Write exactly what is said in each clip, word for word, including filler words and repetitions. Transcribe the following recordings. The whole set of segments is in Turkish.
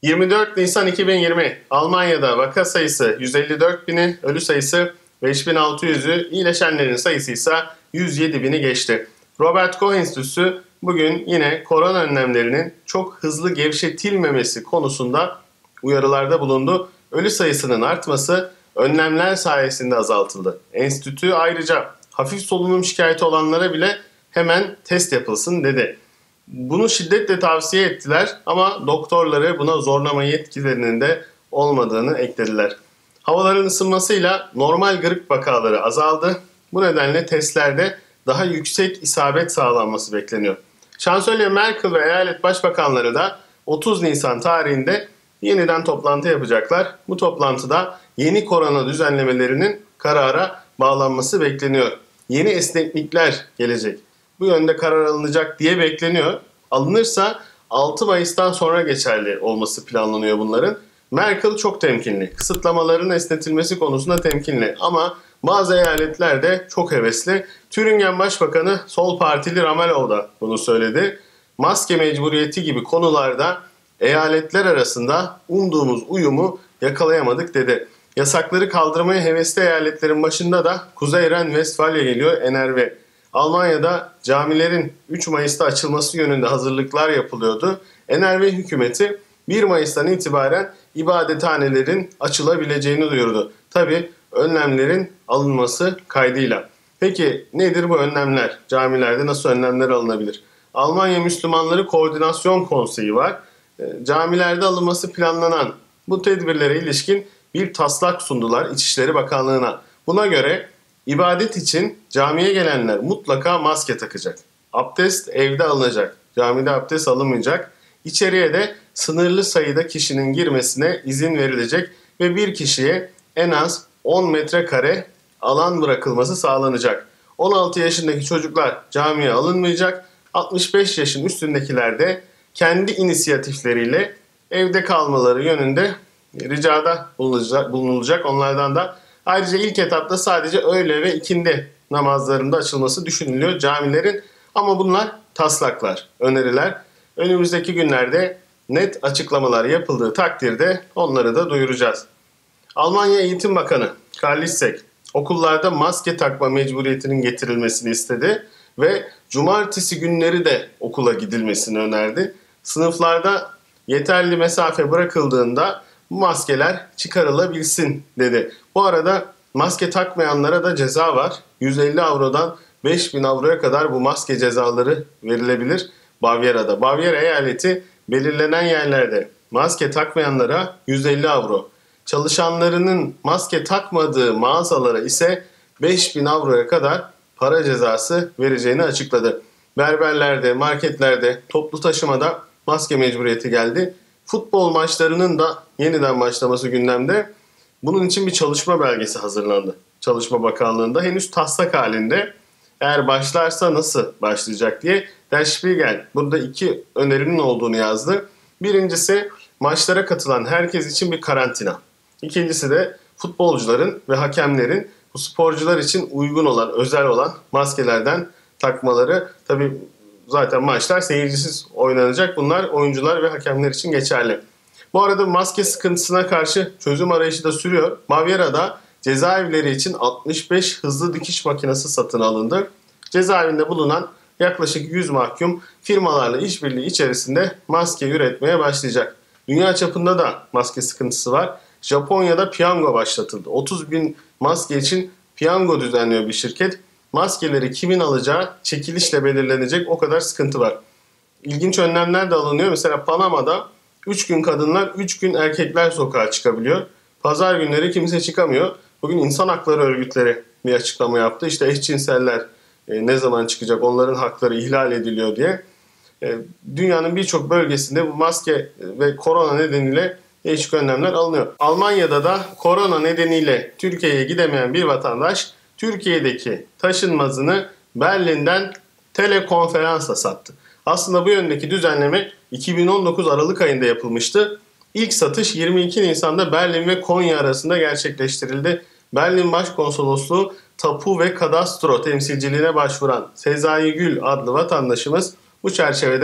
yirmi dört Nisan iki bin yirmi Almanya'da vaka sayısı yüz elli dört bini, ölü sayısı beş bin altı yüzü, iyileşenlerin sayısı ise yüz yedi bini geçti. Robert Koch Enstitüsü bugün yine korona önlemlerinin çok hızlı gevşetilmemesi konusunda uyarılarda bulundu. Ölü sayısının artması önlemler sayesinde azaltıldı. Enstitü ayrıca hafif solunum şikayeti olanlara bile hemen test yapılsın dedi. Bunu şiddetle tavsiye ettiler ama doktorları buna zorlama yetkilerinin de olmadığını eklediler. Havaların ısınmasıyla normal grip vakaları azaldı. Bu nedenle testlerde daha yüksek isabet sağlanması bekleniyor. Şansölye Merkel ve eyalet başbakanları da otuz Nisan tarihinde yeniden toplantı yapacaklar. Bu toplantıda yeni korona düzenlemelerinin karara bağlanması bekleniyor. Yeni esneklikler gelecek. Bu yönde karar alınacak diye bekleniyor. Alınırsa altı Mayıs'tan sonra geçerli olması planlanıyor bunların. Merkel çok temkinli. Kısıtlamaların esnetilmesi konusunda temkinli. Ama bazı eyaletler de çok hevesli. Thüringen Başbakanı Sol Partili Ramelow da bunu söyledi. Maske mecburiyeti gibi konularda eyaletler arasında umduğumuz uyumu yakalayamadık dedi. Yasakları kaldırmaya hevesli eyaletlerin başında da Kuzey Ren-Vestfalya geliyor, N R V. Almanya'da camilerin üç Mayıs'ta açılması yönünde hazırlıklar yapılıyordu. N R V hükümeti bir Mayıs'tan itibaren ibadethanelerin açılabileceğini duyurdu. Tabii önlemlerin alınması kaydıyla. Peki nedir bu önlemler? Camilerde nasıl önlemler alınabilir? Almanya Müslümanları Koordinasyon Konseyi var. Camilerde alınması planlanan bu tedbirlere ilişkin bir taslak sundular İçişleri Bakanlığı'na. Buna göre ibadet için camiye gelenler mutlaka maske takacak. Abdest evde alınacak. Camide abdest alınmayacak. İçeriye de sınırlı sayıda kişinin girmesine izin verilecek ve bir kişiye en az on metrekare alan bırakılması sağlanacak. on altı yaşındaki çocuklar camiye alınmayacak. altmış beş yaşın üstündekiler de kendi inisiyatifleriyle evde kalmaları yönünde ricada bulunulacak, bulunulacak onlardan da. Ayrıca ilk etapta sadece öğle ve ikindi namazlarında açılması düşünülüyor camilerin. Ama bunlar taslaklar, öneriler. Önümüzdeki günlerde net açıklamalar yapıldığı takdirde onları da duyuracağız. Almanya Eğitim Bakanı Karl Lissek okullarda maske takma mecburiyetinin getirilmesini istedi ve cumartesi günleri de okula gidilmesini önerdi. Sınıflarda yeterli mesafe bırakıldığında bu maskeler çıkarılabilsin dedi. Bu arada maske takmayanlara da ceza var. yüz elli avrodan beş bin avroya kadar bu maske cezaları verilebilir Bavyera'da. Bavyera eyaleti belirlenen yerlerde maske takmayanlara yüz elli avro, çalışanlarının maske takmadığı mağazalara ise beş bin avroya kadar para cezası vereceğini açıkladı. Berberlerde, marketlerde, toplu taşımada maske mecburiyeti geldi. Futbol maçlarının da yeniden başlaması gündemde. Bunun için bir çalışma belgesi hazırlandı. Çalışma Bakanlığı'nda henüz taslak halinde. Eğer başlarsa nasıl başlayacak diye Der Spiegel burada iki önerinin olduğunu yazdı. Birincisi maçlara katılan herkes için bir karantina. İkincisi de futbolcuların ve hakemlerin bu sporcular için uygun olan, özel olan maskelerden takmaları. Tabii zaten maçlar seyircisiz oynanacak. Bunlar oyuncular ve hakemler için geçerli. Bu arada maske sıkıntısına karşı çözüm arayışı da sürüyor. Bavyera'da cezaevleri için altmış beş hızlı dikiş makinesi satın alındı. Cezaevinde bulunan yaklaşık yüz mahkum firmalarla işbirliği içerisinde maske üretmeye başlayacak. Dünya çapında da maske sıkıntısı var. Japonya'da piyango başlatıldı. otuz bin maske için piyango düzenliyor bir şirket. Maskeleri kimin alacağı çekilişle belirlenecek, o kadar sıkıntı var. İlginç önlemler de alınıyor. Mesela Panama'da üç gün kadınlar, üç gün erkekler sokağa çıkabiliyor. Pazar günleri kimse çıkamıyor. Bugün insan hakları örgütleri bir açıklama yaptı. İşte eşcinseller e, ne zaman çıkacak, onların hakları ihlal ediliyor diye. E, dünyanın birçok bölgesinde bu maske ve korona nedeniyle değişik önlemler alınıyor. Almanya'da da korona nedeniyle Türkiye'ye gidemeyen bir vatandaş Türkiye'deki taşınmazını Berlin'den telekonferansla sattı. Aslında bu yöndeki düzenleme iki bin on dokuz Aralık ayında yapılmıştı. İlk satış yirmi iki Nisan'da Berlin ve Konya arasında gerçekleştirildi. Berlin Başkonsolosluğu Tapu ve Kadastro temsilciliğine başvuran Sezai Gül adlı vatandaşımız bu çerçevede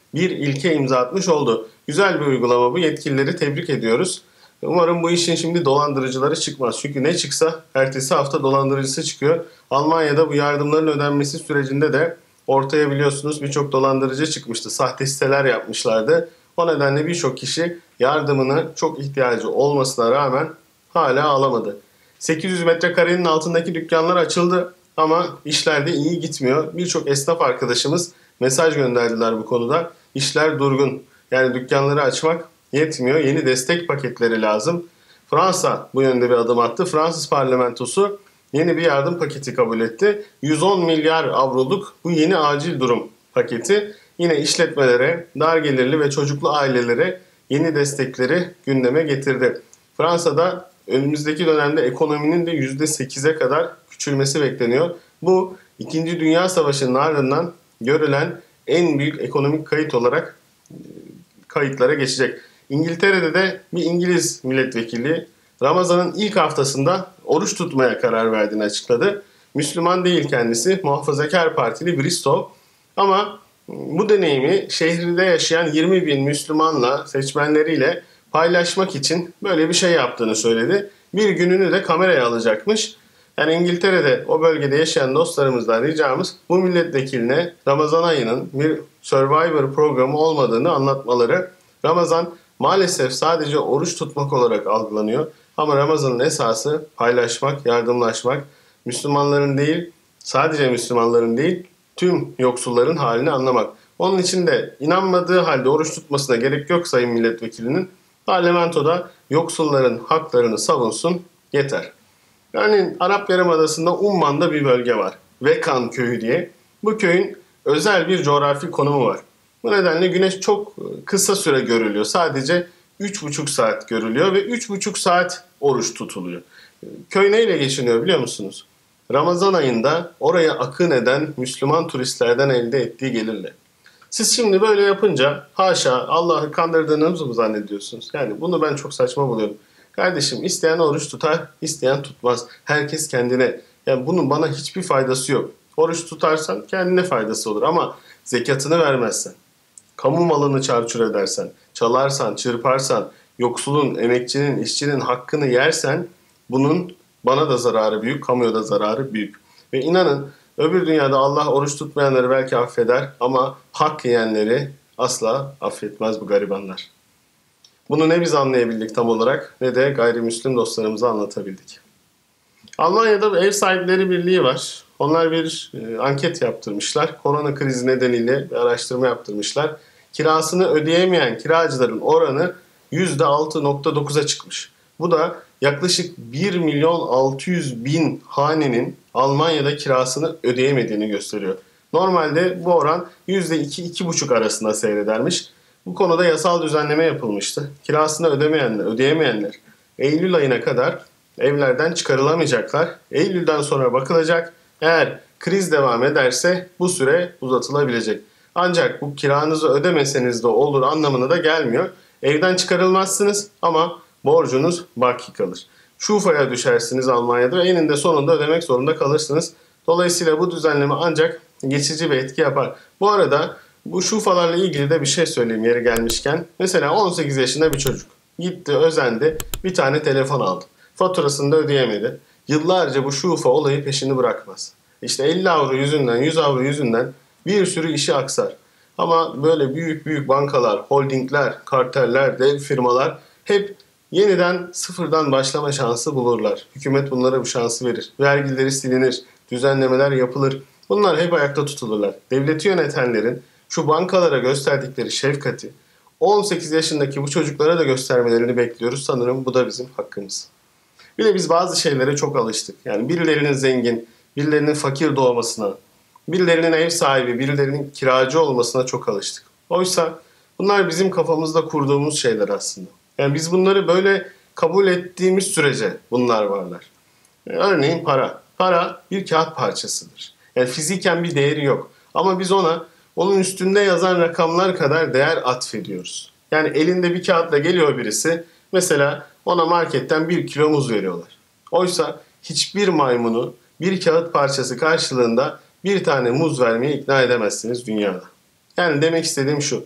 bir ilke imza atmış oldu. Güzel bir uygulama bu. Yetkilileri tebrik ediyoruz. Umarım bu işin şimdi dolandırıcıları çıkmaz. Çünkü ne çıksa ertesi hafta dolandırıcısı çıkıyor. Almanya'da bu yardımların ödenmesi sürecinde de ortaya biliyorsunuz birçok dolandırıcı çıkmıştı. Sahte siteler yapmışlardı. O nedenle birçok kişi yardımını çok ihtiyacı olmasına rağmen hala alamadı. sekiz yüz metrekarenin altındaki dükkanlar açıldı ama işler de iyi gitmiyor. Birçok esnaf arkadaşımız mesaj gönderdiler bu konuda. İşler durgun. Yani dükkanları açmak yetmiyor. Yeni destek paketleri lazım. Fransa bu yönde bir adım attı. Fransız parlamentosu yeni bir yardım paketi kabul etti. yüz on milyar avroluk bu yeni acil durum paketi yine işletmelere, dar gelirli ve çocuklu ailelere yeni destekleri gündeme getirdi. Fransa'da önümüzdeki dönemde ekonominin de yüzde sekize kadar küçülmesi bekleniyor. Bu İkinci Dünya Savaşı'nın ardından görülen en büyük ekonomik kayıt olarak kayıtlara geçecek. İngiltere'de de bir İngiliz milletvekili Ramazan'ın ilk haftasında oruç tutmaya karar verdiğini açıkladı. Müslüman değil kendisi, muhafazakar partili Bristow. Ama bu deneyimi şehrinde yaşayan yirmi bin Müslümanla, seçmenleriyle paylaşmak için böyle bir şey yaptığını söyledi. Bir gününü de kameraya alacakmış. Yani İngiltere'de o bölgede yaşayan dostlarımızdan ricamız bu milletvekiline Ramazan ayının bir Survivor programı olmadığını anlatmaları. Ramazan maalesef sadece oruç tutmak olarak algılanıyor. Ama Ramazan'ın esası paylaşmak, yardımlaşmak, Müslümanların değil, sadece Müslümanların değil, tüm yoksulların halini anlamak. Onun için de inanmadığı halde oruç tutmasına gerek yok sayın milletvekilinin. Parlamentoda yoksulların haklarını savunsun yeter. Örneğin Arap Yarımadası'nda Umman'da bir bölge var. Vekan köyü diye. Bu köyün özel bir coğrafi konumu var. Bu nedenle güneş çok kısa süre görülüyor. Sadece üç buçuk saat görülüyor ve üç buçuk saat oruç tutuluyor. Köy neyle geçiniyor biliyor musunuz? Ramazan ayında oraya akın eden Müslüman turistlerden elde ettiği gelirle. Siz şimdi böyle yapınca haşa Allah'ı kandırdığınızı mı zannediyorsunuz? Yani bunu ben çok saçma buluyorum. Kardeşim isteyen oruç tutar, isteyen tutmaz. Herkes kendine. Yani bunun bana hiçbir faydası yok. Oruç tutarsan kendine faydası olur ama zekatını vermezsen, kamu malını çarçur edersen, çalarsan, çırparsan, yoksulun, emekçinin, işçinin hakkını yersen bunun bana da zararı büyük, kamuya da zararı büyük. Ve inanın öbür dünyada Allah oruç tutmayanları belki affeder ama hak yiyenleri asla affetmez bu garibanlar. Bunu ne biz anlayabildik tam olarak ne de gayrimüslim dostlarımıza anlatabildik. Almanya'da bir ev sahipleri birliği var. Onlar bir e, anket yaptırmışlar. Korona krizi nedeniyle bir araştırma yaptırmışlar. Kirasını ödeyemeyen kiracıların oranı yüzde altı nokta dokuza çıkmış. Bu da yaklaşık bir milyon altı yüz bin hanenin Almanya'da kirasını ödeyemediğini gösteriyor. Normalde bu oran yüzde iki iki buçuk arasında seyredermiş. Bu konuda yasal düzenleme yapılmıştı. Kirasını ödemeyenler, ödeyemeyenler Eylül ayına kadar evlerden çıkarılamayacaklar. Eylül'den sonra bakılacak. Eğer kriz devam ederse bu süre uzatılabilecek. Ancak bu kiranızı ödemeseniz de olur anlamına da gelmiyor. Evden çıkarılmazsınız ama borcunuz baki kalır. Şufaya düşersiniz Almanya'da ve eninde sonunda ödemek zorunda kalırsınız. Dolayısıyla bu düzenleme ancak geçici bir etki yapar. Bu arada bu şufalarla ilgili de bir şey söyleyeyim yeri gelmişken. Mesela on sekiz yaşında bir çocuk gitti, özendi, bir tane telefon aldı. Faturasını da ödeyemedi. Yıllarca bu şufa olayı peşini bırakmaz. İşte elli avro yüzünden, yüz avro yüzünden bir sürü işi aksar. Ama böyle büyük büyük bankalar, holdingler, karteller, dev firmalar hep yeniden sıfırdan başlama şansı bulurlar. Hükümet bunlara bu şansı verir. Vergileri silinir, düzenlemeler yapılır. Bunlar hep ayakta tutulurlar. Devleti yönetenlerin şu bankalara gösterdikleri şefkati on sekiz yaşındaki bu çocuklara da göstermelerini bekliyoruz. Sanırım bu da bizim hakkımız. Bir de biz bazı şeylere çok alıştık. Yani birilerinin zengin, birilerinin fakir doğmasına, birilerinin ev sahibi, birilerinin kiracı olmasına çok alıştık. Oysa bunlar bizim kafamızda kurduğumuz şeyler aslında. Yani biz bunları böyle kabul ettiğimiz sürece bunlar varlar. Örneğin para. Para bir kağıt parçasıdır. Yani fiziken bir değeri yok. Ama biz ona onun üstünde yazan rakamlar kadar değer atfediyoruz. Yani elinde bir kağıtla geliyor birisi. Mesela ona marketten bir kilo muz veriyorlar. Oysa hiçbir maymunu bir kağıt parçası karşılığında bir tane muz vermeye ikna edemezsiniz dünyada. Yani demek istediğim şu.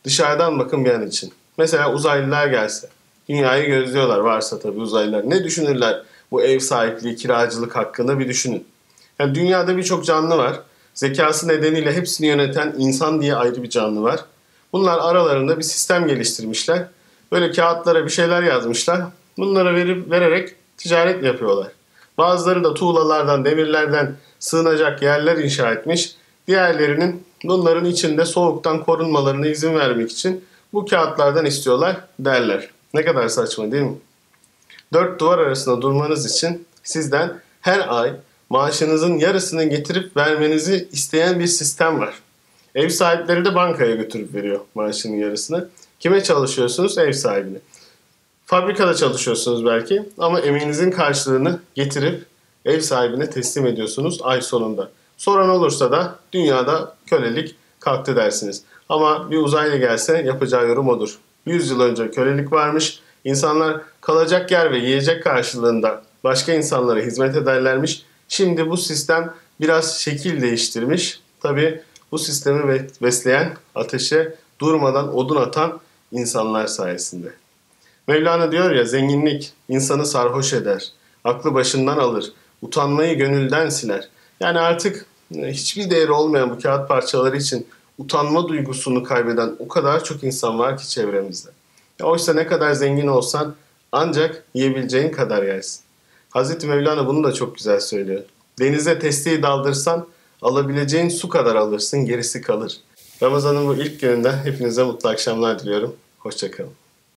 Dışarıdan bakın bir an için. Mesela uzaylılar gelse. Dünyayı gözlüyorlar, varsa tabii uzaylılar. Ne düşünürler bu ev sahipliği, kiracılık hakkında bir düşünün. Yani dünyada birçok canlı var. Zekası nedeniyle hepsini yöneten insan diye ayrı bir canlı var. Bunlar aralarında bir sistem geliştirmişler. Böyle kağıtlara bir şeyler yazmışlar. Bunlara verip vererek ticaret yapıyorlar. Bazıları da tuğlalardan, demirlerden sığınacak yerler inşa etmiş. Diğerlerinin bunların içinde soğuktan korunmalarına izin vermek için bu kağıtlardan istiyorlar derler. Ne kadar saçma değil mi? Dört duvar arasında durmanız için sizden her ay maaşınızın yarısını getirip vermenizi isteyen bir sistem var. Ev sahipleri de bankaya götürüp veriyor maaşının yarısını. Kime çalışıyorsunuz? Ev sahibine. Fabrikada çalışıyorsunuz belki ama emeğinizin karşılığını getirip ev sahibine teslim ediyorsunuz ay sonunda. Soran olursa da dünyada kölelik kalktı dersiniz. Ama bir uzaylı gelse yapacağı yorum odur. yüz yıl önce kölelik varmış. İnsanlar kalacak yer ve yiyecek karşılığında başka insanlara hizmet ederlermiş. Şimdi bu sistem biraz şekil değiştirmiş. Tabii bu sistemi besleyen, ateşe durmadan odun atan insanlar sayesinde. Mevlana diyor ya, zenginlik insanı sarhoş eder, aklı başından alır, utanmayı gönülden siler. Yani artık hiçbir değeri olmayan bu kağıt parçaları için utanma duygusunu kaybeden o kadar çok insan var ki çevremizde. Oysa ne kadar zengin olsan ancak yiyebileceğin kadar yersin. Hazreti Mevlana bunu da çok güzel söylüyor. Denize testiyi daldırsan alabileceğin su kadar alırsın, gerisi kalır. Ramazan'ın bu ilk gününden hepinize mutlu akşamlar diliyorum. Hoşça kalın.